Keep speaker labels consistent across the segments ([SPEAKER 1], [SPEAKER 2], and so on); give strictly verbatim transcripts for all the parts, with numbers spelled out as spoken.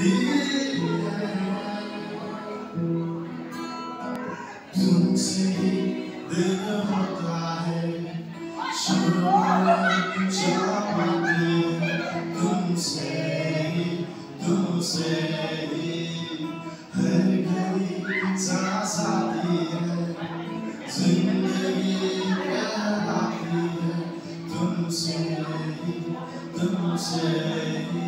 [SPEAKER 1] तुमसे ही दिल होता है, शुरू चाहती है तुमसे ही, तुमसे ही हर घड़ी सांस आती है, जिंदगी कहलाती है तुमसे ही, तुमसे ही।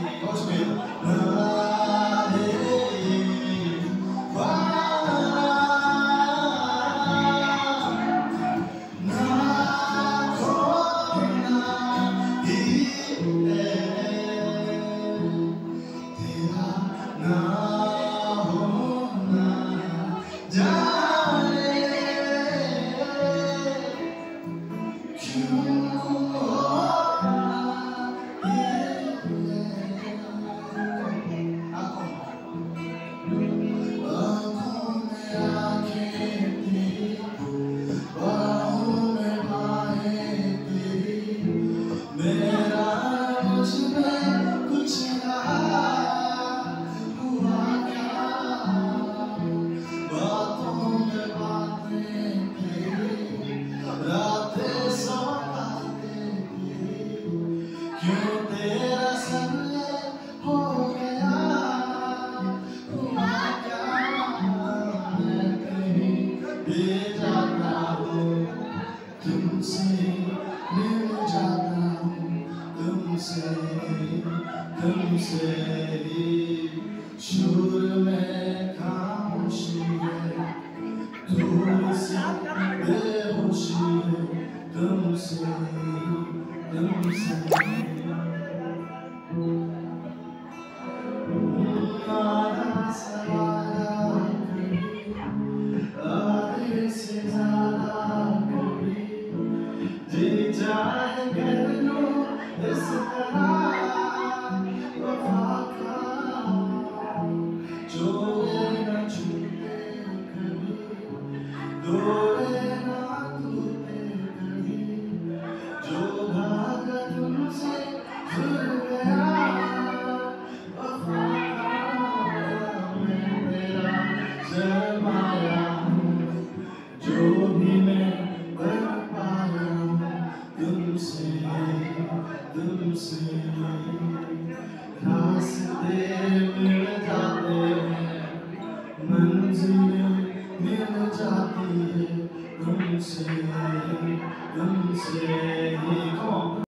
[SPEAKER 1] क्यों तेरा संग हो गया, हुआ क्या मैं कहीं भी जाता हूँ, तुमसे मिल जाता हूँ, तुमसे तुमसे ही शोर में खामोशी है, थोड़ी सी बेहोशी है तुमसे तुमसे